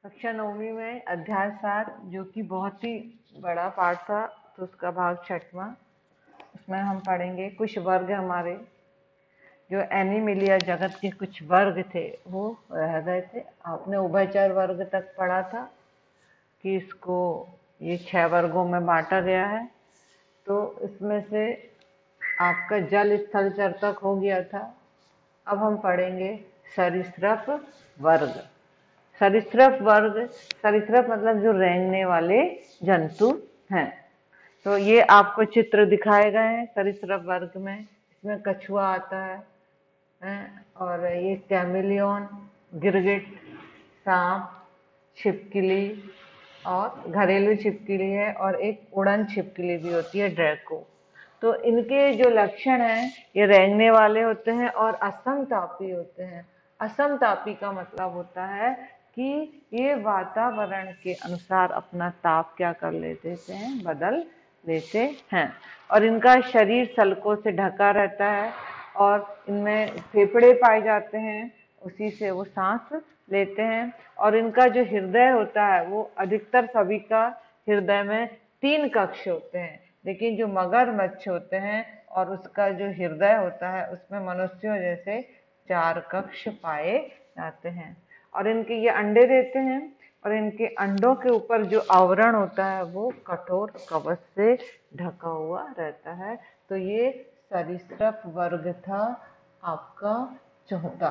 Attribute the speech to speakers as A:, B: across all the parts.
A: कक्षा 9वीं में अध्याय 7 जो कि बहुत ही बड़ा पाठ था, तो उसका भाग 6वां। उसमें हम पढ़ेंगे कुछ वर्ग हमारे जो एनिमिलिया जगत के कुछ वर्ग थे वो रह गए थे। आपने उभयचर वर्ग तक पढ़ा था कि इसको ये 6 वर्गों में बांटा गया है। तो इसमें से आपका जल स्थल चर तक हो गया था। अब हम पढ़ेंगे सरीसृप वर्ग। सरीसृप वर्ग, सरीसृप मतलब जो रेंगने वाले जंतु हैं। तो ये आपको चित्र दिखाए गए हैं सरीसृप वर्ग में। इसमें कछुआ आता है और ये कैमिलियन, गिरगिट, सांप, छिपकली और घरेलू छिपकली है, और एक उड़न छिपकली भी होती है, ड्रैको। तो इनके जो लक्षण हैं, ये रेंगने वाले होते हैं और असमतापी होते हैं। असमतापी का मतलब होता है कि ये वातावरण के अनुसार अपना ताप क्या कर लेते हैं, बदल लेते हैं। और इनका शरीर सलकों से ढका रहता है और इनमें फेफड़े पाए जाते हैं, उसी से वो सांस लेते हैं। और इनका जो हृदय होता है वो अधिकतर सभी का हृदय में 3 कक्ष होते हैं, लेकिन जो मगरमच्छ होते हैं और उसका जो हृदय होता है उसमें मनुष्यों जैसे 4 कक्ष पाए जाते हैं। और इनके ये अंडे देते हैं और इनके अंडों के ऊपर जो आवरण होता है वो कठोर कवच से ढका हुआ रहता है। तो ये सरीसृप वर्ग था आपका चौथा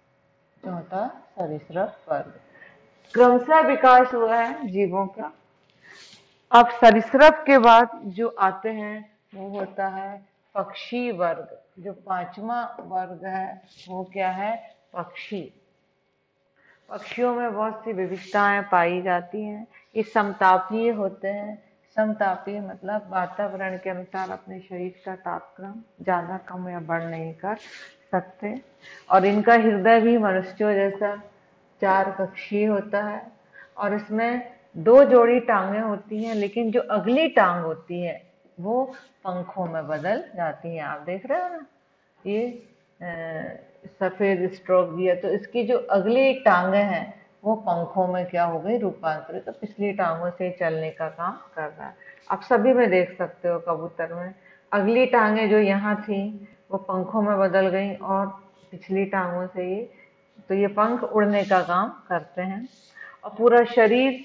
A: सरीसृप वर्ग। क्रमशः विकास हुआ है जीवों का। अब सरीसृप के बाद जो आते हैं वो होता है पक्षी वर्ग। जो 5वां वर्ग है वो क्या है, पक्षी। पक्षियों में बहुत सी विविधताएं पाई जाती हैं। ये समतापीय होते हैं। समतापीय मतलब वातावरण के अनुसार अपने शरीर का तापक्रम ज्यादा कम या बढ़ नहीं कर सकते। और इनका हृदय भी मनुष्यों जैसा 4 कक्षीय होता है और इसमें 2 जोड़ी टांगें होती हैं, लेकिन जो अगली टांग होती है वो पंखों में बदल जाती है। आप देख रहे हो ना, ये सफेद स्ट्रोक दिया, तो इसकी जो अगली टांगे हैं वो पंखों में क्या हो गई, रूपांतरित। तो पिछली टांगों से चलने का काम कर रहा है। आप सभी में देख सकते हो, कबूतर में अगली टांगे जो यहाँ थी वो पंखों में बदल गई और पिछली टांगों से ये पंख उड़ने का काम करते हैं। और पूरा शरीर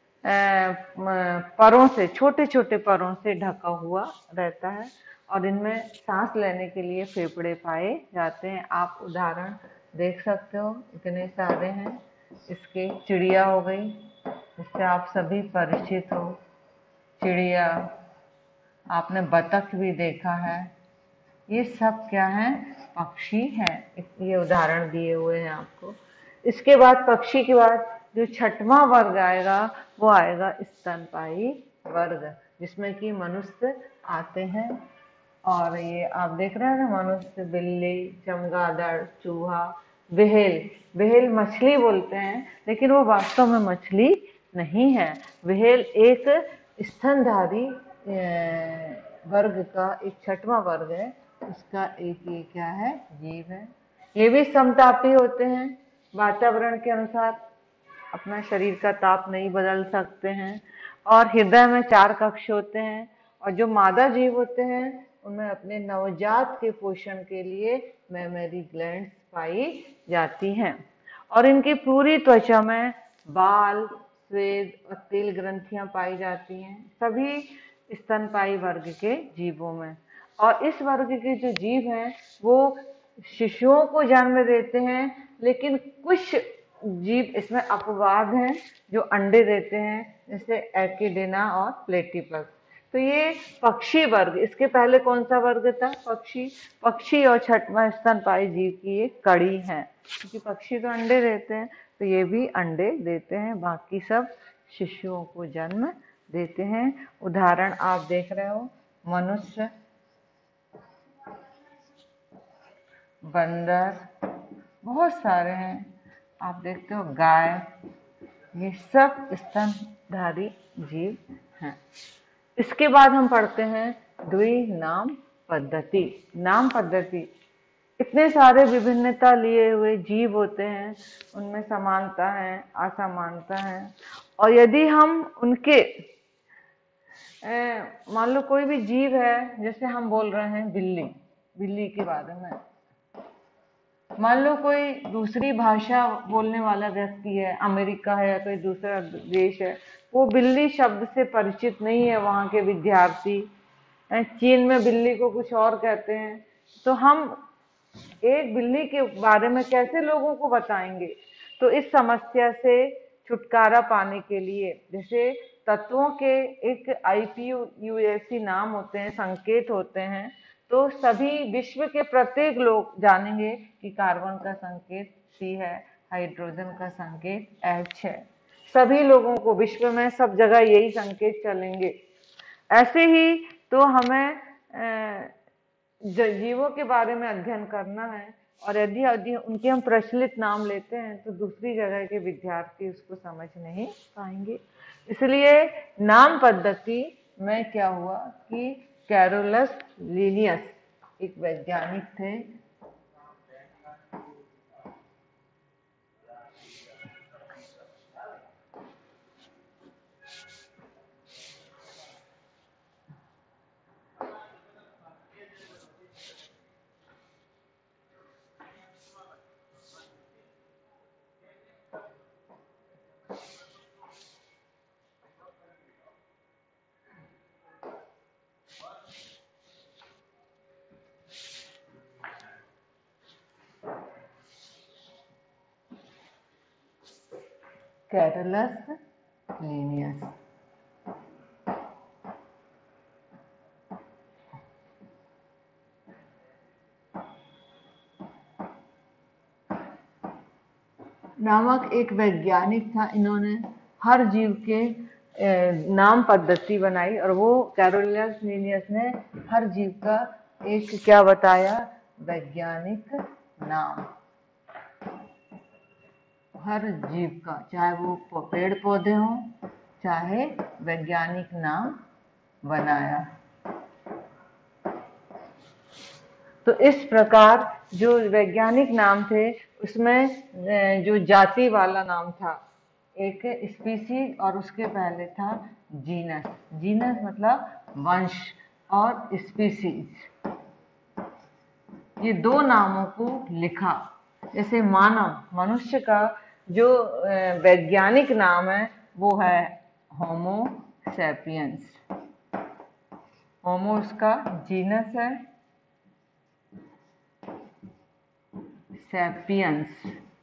A: परों से, छोटे छोटे परों से ढका हुआ रहता है और इनमें सांस लेने के लिए फेफड़े पाए जाते हैं। आप उदाहरण देख सकते हो, इतने सारे हैं। इसके चिड़िया हो गई, जिससे आप सभी परिचित हो, चिड़िया। आपने बतख भी देखा है। ये सब क्या है, पक्षी हैं। ये उदाहरण दिए हुए हैं आपको। इसके बाद पक्षी के बाद जो 6वां वर्ग आएगा वो आएगा स्तनपायी वर्ग, जिसमें कि मनुष्य आते हैं। और ये आप देख रहे हैं ना, मनुष्य, बिल्ली, चमगादड़, चूहा, व्हेल। व्हेल मछली बोलते हैं, लेकिन वो वास्तव में मछली नहीं है। व्हेल एक स्तनधारी वर्ग का एक 6वां वर्ग है। उसका एक ये क्या है, जीव है। ये भी समतापी होते हैं, वातावरण के अनुसार अपना शरीर का ताप नहीं बदल सकते हैं। और हृदय में 4 कक्ष होते हैं। और जो मादा जीव होते हैं उनमें अपने नवजात के पोषण के लिए मेमरी ग्लैंड्स पाई जाती हैं। और इनकी पूरी त्वचा में बाल, स्वेद और तेल ग्रंथियां पाई जाती हैं, सभी स्तनपायी वर्ग के जीवों में। और इस वर्ग के जो जीव हैं वो शिशुओं को जन्म देते हैं, लेकिन कुछ जीव इसमें अपवाद हैं जो अंडे देते हैं, जैसे एकिडिना और प्लेटिपस। तो ये पक्षी वर्ग। इसके पहले कौन सा वर्ग था, पक्षी। पक्षी और 6वां स्तनपायी जीव की एक कड़ी है, क्योंकि पक्षी तो अंडे देते हैं, तो ये भी अंडे देते हैं। बाकी सब शिशुओं को जन्म देते हैं। उदाहरण आप देख रहे हो, मनुष्य, बंदर, बहुत सारे हैं। आप देखते हो गाय, ये सब स्तनधारी जीव हैं। इसके बाद हम पढ़ते हैं द्विनाम पद्धति। नाम पद्धति इतने सारे विभिन्नता लिए हुए जीव होते हैं, उनमें समानता है, असमानता है। और यदि हम उनके मान लो कोई भी जीव है, जैसे हम बोल रहे हैं बिल्ली, बिल्ली के बारे में, मान लो कोई दूसरी भाषा बोलने वाला व्यक्ति है, अमेरिका है या कोई दूसरा देश है, वो बिल्ली शब्द से परिचित नहीं है, वहां के विद्यार्थी। चीन में बिल्ली को कुछ और कहते हैं, तो हम एक बिल्ली के बारे में कैसे लोगों को बताएंगे? तो इस समस्या से छुटकारा पाने के लिए, जैसे तत्वों के एक IPUAC नाम होते हैं, संकेत होते हैं, तो सभी विश्व के प्रत्येक लोग जानेंगे कि कार्बन का संकेत C है, हाइड्रोजन का संकेत H है। सभी लोगों को विश्व में सब जगह यही संकेत चलेंगे। ऐसे ही तो हमें जीवों के बारे में अध्ययन करना है, और यदि यदि उनके हम प्रचलित नाम लेते हैं तो दूसरी जगह के विद्यार्थी उसको समझ नहीं पाएंगे। इसलिए नाम पद्धति में क्या हुआ कि कैरोलस लीनियस एक वैज्ञानिक थे, कैरोलस लीनियस। नामक एक वैज्ञानिक था। इन्होंने हर जीव के नाम पद्धति बनाई, और वो कैरोलस लीनियस ने हर जीव का एक क्या बताया, वैज्ञानिक नाम। हर जीव का, चाहे वो पेड़ पौधे हों, चाहे वैज्ञानिक नाम बनाया। तो इस प्रकार जो वैज्ञानिक नाम थे, उसमें जो जाति वाला नाम था, एक स्पीसीज, और उसके पहले था जीनस। जीनस मतलब वंश, और स्पीसीज, ये दो नामों को लिखा। जैसे मानव, मनुष्य का जो वैज्ञानिक नाम है वो है होमो सैपियंस। होमो उसका जीनस है, सैपियंस,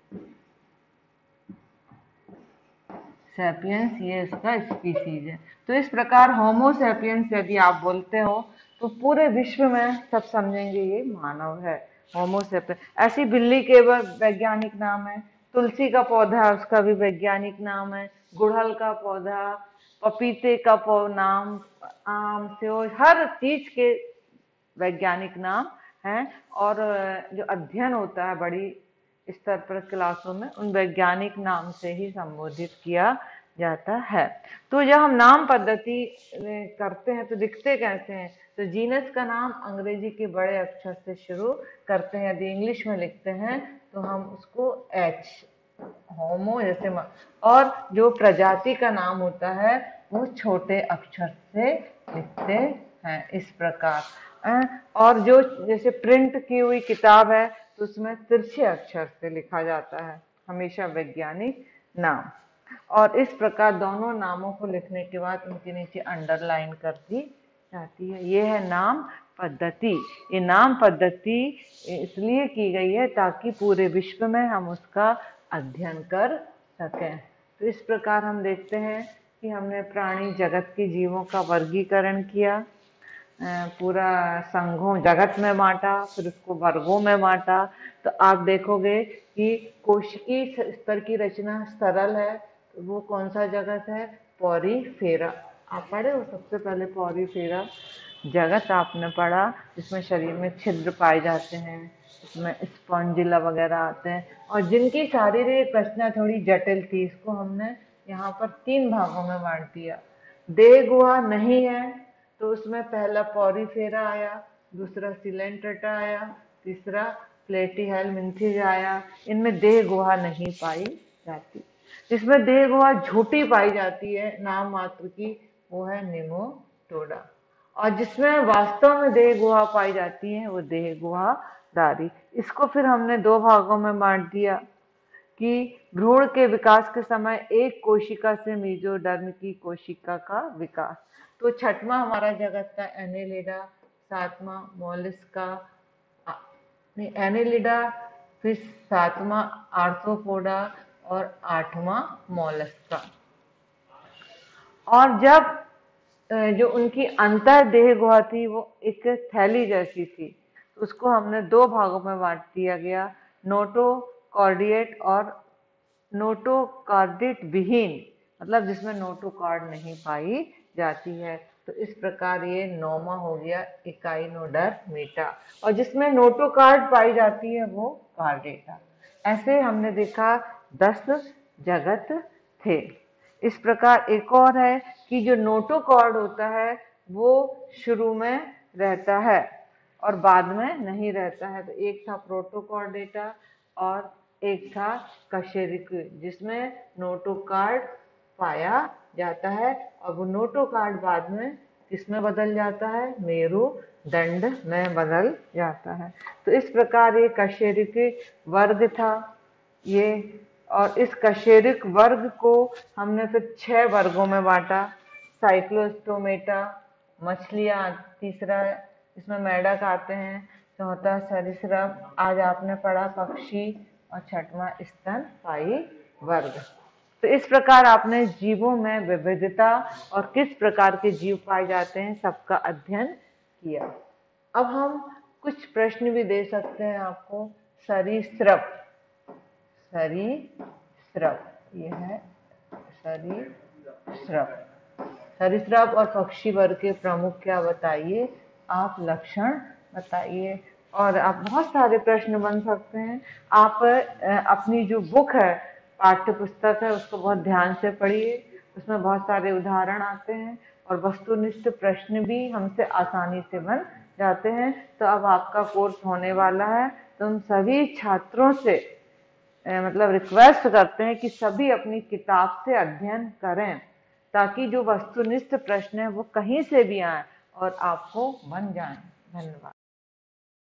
A: सैपियंस ये उसका स्पीसीज है। तो इस प्रकार होमो सैपियंस यदि आप बोलते हो तो पूरे विश्व में सब समझेंगे ये मानव है, होमो सैपियंस। ऐसी बिल्ली के वैज्ञानिक नाम है, तुलसी का पौधा है उसका भी वैज्ञानिक नाम है, गुड़हल का पौधा, पपीते का नाम, आम, सेब, हर चीज के वैज्ञानिक नाम हैं। और जो अध्ययन होता है बड़ी स्तर पर क्लासों में, उन वैज्ञानिक नाम से ही संबोधित किया जाता है। तो जब हम नाम पद्धति करते हैं तो लिखते कैसे हैं? तो जीनस का नाम अंग्रेजी के बड़े अक्षर से शुरू करते हैं। यदि इंग्लिश में लिखते हैं तो हम उसको H, होमो जैसे, और जो प्रजाति का नाम होता है वो छोटे अक्षर से लिखते हैं, इस प्रकार। और जो जैसे प्रिंट की हुई किताब है तो उसमें तिरछे अक्षर से लिखा जाता है हमेशा वैज्ञानिक नाम। और इस प्रकार दोनों नामों को लिखने के बाद उनके नीचे अंडरलाइन कर दी जाती है। ये है नाम पद्धति। ये नाम पद्धति इसलिए की गई है ताकि पूरे विश्व में हम उसका अध्ययन कर सकें। तो इस प्रकार हम देखते हैं कि हमने प्राणी जगत के जीवों का वर्गीकरण किया, पूरा संघों जगत में बांटा, फिर उसको वर्गों में बांटा। तो आप देखोगे कि कोशिकीय स्तर की रचना सरल है, तो वो कौन सा जगत है? पॉरीफेरा। आप पढ़े हो सबसे पहले पॉरीफेरा जगत आपने पढ़ा, जिसमें शरीर में छिद्र पाए जाते हैं, इसमें स्पॉन्जिला वगैरह आते हैं, और जिनकी शारीरिक रचना थोड़ी जटिल थी, इसको हमने यहाँ पर 3 भागों में बांट दिया। देह गुहा नहीं है तो उसमें पहला पॉरीफेरा आया, दूसरा सिलेंट्रेटा आया, तीसरा प्लेटीहेल, मिन्थिजाया, इनमें देह गुहा नहीं पाई जाती। जिसमें देह गुहा झूठी पाई जाती है नाम मात्र की, वो है निमोटोडा। और जिसमें वास्तव में देह गुहा पाई जाती है वो देह गुहाधारी। इसको फिर हमने दो भागों में बांट दिया कि भ्रूण के विकास के समय एक कोशिका से मेसोडर्म की कोशिका का विकास। तो छठवां हमारा जगत का एनेलिडा, सातवां मोलस्का, नहीं एनेलिडा, फिर सातवां आर्थ्रोपोडा और आठवां मोलस्का। और जब जो उनकी अंतः देह गुहा थी वो एक थैली जैसी थी, तो उसको हमने दो भागों में बांट दिया गया, नोटोकॉर्डिएट और नोटोकॉर्डिएट विहीन, मतलब जिसमें नोटोकॉर्ड नहीं पाई जाती है। तो इस प्रकार ये नौवां हो गया इकाइनोडर्मिटा। और जिसमें नोटोकॉर्ड पाई जाती है वो कार्डेटा। ऐसे हमने देखा 10 जगत थे। इस प्रकार एक और है कि जो नोटोकॉर्ड होता है वो शुरू में रहता है और बाद में नहीं रहता है। तो एक था प्रोटोकॉर्डेटा और एक था कशेरुकी, जिसमें नोटोकॉर्ड पाया जाता है और वो नोटोकॉर्ड बाद में किसमें बदल जाता है, मेरुदंड में बदल जाता है। तो इस प्रकार ये कशेरुकी वर्ग था ये। और इस कशेरुक वर्ग को हमने फिर 6 वर्गों में बांटा, साइक्लोस्टोमेटा, मछलियां तीसरा, इसमें मेंढक आते हैं, चौथा सरीसृप, आज आपने पढ़ा पक्षी, और छठवां स्तनपायी वर्ग। तो इस प्रकार आपने जीवों में विविधता और किस प्रकार के जीव पाए जाते हैं सबका अध्ययन किया। अब हम कुछ प्रश्न भी दे सकते हैं आपको। सरीसृप, सरीसृप, ये है सरीसृप। सरीसृप और पक्षी वर्ग के प्रमुख क्या बताइए, आप लक्षण बताइए। और आप बहुत सारे प्रश्न बन सकते हैं। आप अपनी जो बुक है, पाठ्य पुस्तक है, उसको बहुत ध्यान से पढ़िए। उसमें बहुत सारे उदाहरण आते हैं और वस्तुनिष्ठ प्रश्न भी हमसे आसानी से बन जाते हैं। तो अब आपका कोर्स होने वाला है, तो हम सभी छात्रों से मतलब रिक्वेस्ट करते हैं कि सभी अपनी किताब से अध्ययन करें, ताकि जो वस्तुनिष्ठ प्रश्न है वो कहीं से भी आए और आपको बन जाएं। धन्यवाद।